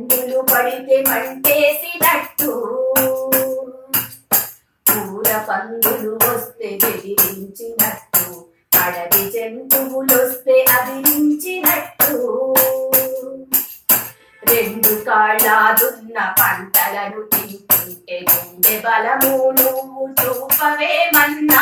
మందులు పడితే మంటేసినట్టు పూల పందులు వస్తే బెదిరించినట్టు అడవి జంతువులొస్తే అదిరించినట్టు రెండు కాళ్ళాదున్న పంటలను తింటుంటే గుండె బలము నువ్వు చూపవేమన్నా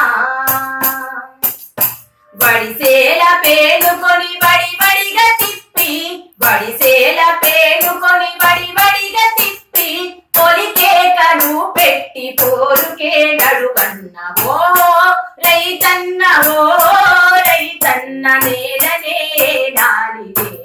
వడిసేల పేలుకొని వడివడిగా తిప్పి వడిసేల పేలుకొని వడివడిగా తిప్పి పొలికేకను పెట్టి పోరుకే నడువన్న ఓ రైతన్న నేలనే నాలిదే